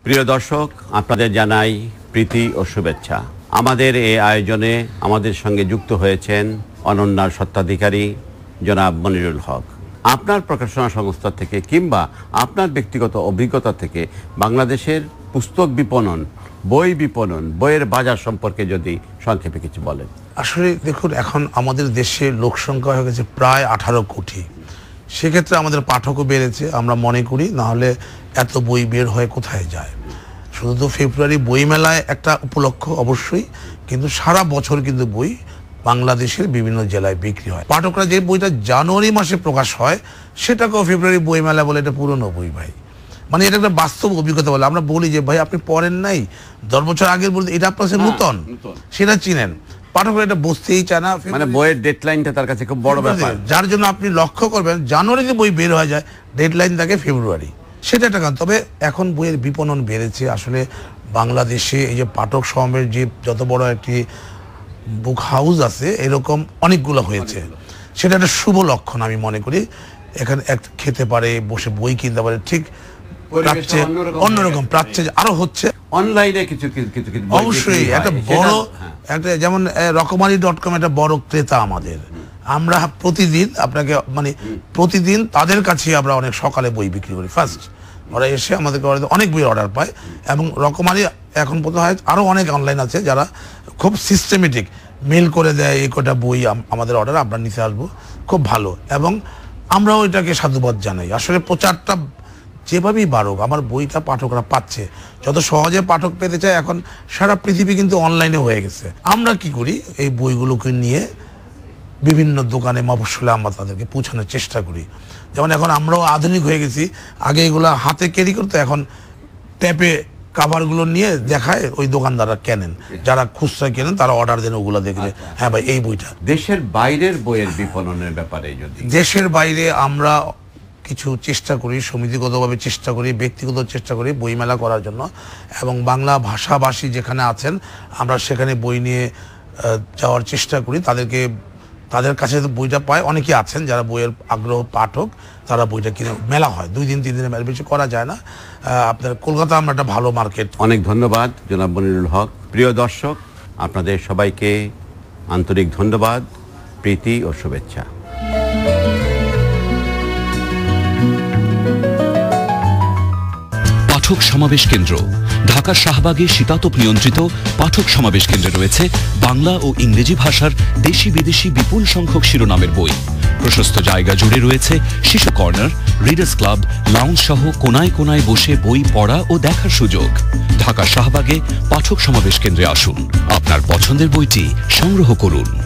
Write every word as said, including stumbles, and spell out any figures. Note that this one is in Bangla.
প্রিয় দর্শক, আপনাদের জানাই প্রীতি ও শুভেচ্ছা। আমাদের এই আয়োজনে আমাদের সঙ্গে যুক্ত হয়েছেন অনন্যার স্বত্বাধিকারী জনাব মনিরুল হক। আপনার প্রকাশনা সংস্থা থেকে কিংবা আপনার ব্যক্তিগত অভিজ্ঞতা থেকে বাংলাদেশের পুস্তক বিপণন, বই বিপণন, বইয়ের বাজার সম্পর্কে যদি সংক্ষেপে কিছু বলেন। আসলে দেখুন, এখন আমাদের দেশে লোক সংখ্যা হয়ে গেছে প্রায় আঠারো কোটি। সেক্ষেত্রে আমাদের পাঠকও বেড়েছে আমরা মনে করি, না হলে এত বই বের হয়ে কোথায় যায়। শুধু তো ফেব্রুয়ারি বইমেলায় একটা উপলক্ষ অবশ্যই, কিন্তু সারা বছর কিন্তু বই বাংলাদেশের বিভিন্ন জেলায় বিক্রি হয়। পাঠকরা যে বইটা জানুয়ারি মাসে প্রকাশ হয় সেটাকেও ফেব্রুয়ারি বইমেলা বলে, এটা পুরনো বই ভাই। মানে এটা একটা বাস্তব অভিজ্ঞতা বলে। আমরা বলি যে ভাই আপনি পড়েন নাই, দশ বছর আগের বলতে এটা আপনার কাছে নূতন, সেটা চিনেন। পাঠকরা এটা বুঝতেই চায় না, মানে বইয়ের ডেডলাইনটা তার কাছে খুব বড় ব্যাপার, যার জন্য আপনি লক্ষ্য করবেন জানুয়ারিতে বই বের হয়ে যায়, ডেডলাইন থাকে ফেব্রুয়ারি। সেটা একটা কারণ। তবে এখন বইয়ের বিপণন বেড়েছে। আসলে বাংলাদেশে এই যে পাঠক সমাবেশ, যে যত বড় একটি বুক হাউস আছে, এরকম অনেকগুলো হয়েছে। সেটা একটা শুভ লক্ষণ আমি মনে করি। এখানে এক খেতে পারে, বসে বই কিনতে পারে, ঠিক প্রাচ্যে অন্যরকম, প্রাচ্যে আরো হচ্ছে অনলাইনে কিছু কিছু কিছু অবশ্যই একটা বড় একটা, যেমন রকমারি ডট কম একটা বড় ক্রেতা আমাদের। আমরা প্রতিদিন আপনাকে মানে প্রতিদিন তাদের কাছে আমরা অনেক সকালে বই বিক্রি করি। ফার্স্ট ওরা এসে আমাদেরকে অনেক বই অর্ডার পায়, এবং রকমারি এখন পর্যন্ত হয় আরও অনেক অনলাইন আছে যারা খুব সিস্টেমেটিক মেল করে দেয়, এই কটা বই আমাদের অর্ডার আমরা নিতে আসবো, খুব ভালো। এবং আমরাও এটাকে সাধুবাদ জানাই। আসলে প্রচারটা যেভাবেই বাড়ুক, আমার বইটা পাঠকরা পাচ্ছে। যত সহজে পাঠক পেতে চায়, এখন সারা পৃথিবী কিন্তু অনলাইনে হয়ে গেছে। আমরা কি করি, এই বইগুলোকে নিয়ে বিভিন্ন দোকানে মফস্বলে আমরা তাদেরকে পৌঁছানোর চেষ্টা করি। যেমন এখন আমরাও আধুনিক হয়ে গেছি, আগে এগুলো হাতে ক্যারি করতে, এখন ট্যাপে কাভারগুলো নিয়ে দেখায়, ওই দোকানদাররা কেনেন, যারা খুচরা কেনেন তারা অর্ডার দেন ওগুলো দেখলে, হ্যাঁ ভাই এই বইটা। দেশের বাইরের বইয়ের বিপণনের ব্যাপারে যদি, দেশের বাইরে আমরা কিছু চেষ্টা করি, সমিতিগতভাবে চেষ্টা করি, ব্যক্তিগত চেষ্টা করি বইমেলা করার জন্য, এবং বাংলা ভাষাভাষী যেখানে আছেন আমরা সেখানে বই নিয়ে যাওয়ার চেষ্টা করি। তাদেরকে তাদের কাছে বইটা পায়, অনেকেই আছেন যারা বইয়ের আগ্রহ পাঠক, তারা বইটা কিনে, মেলা হয় দুই দিন তিন দিনের মেলা, বেশি করা যায় না। আপনার কলকাতা আমরা একটা ভালো মার্কেট। অনেক ধন্যবাদ জনাব মনিরুল হক। প্রিয় দর্শক, আপনাদের সবাইকে আন্তরিক ধন্যবাদ, প্রীতি ও শুভেচ্ছা। পাঠক সমাবেশ কেন্দ্র ঢাকা শাহবাগে শীতাতপ নিয়ন্ত্রিত পাঠক সমাবেশ কেন্দ্রে রয়েছে বাংলা ও ইংরেজি ভাষার দেশি বিদেশি বিপুল সংখ্যক শিরোনামের বই। প্রশস্ত জায়গা জুড়ে রয়েছে শিশু কর্নার, রিডার্স ক্লাব, লাউঞ্জ সহ কোনায় কোনায় বসে বই পড়া ও দেখার সুযোগ। ঢাকা শাহবাগে পাঠক সমাবেশ কেন্দ্রে আসুন, আপনার পছন্দের বইটি সংগ্রহ করুন।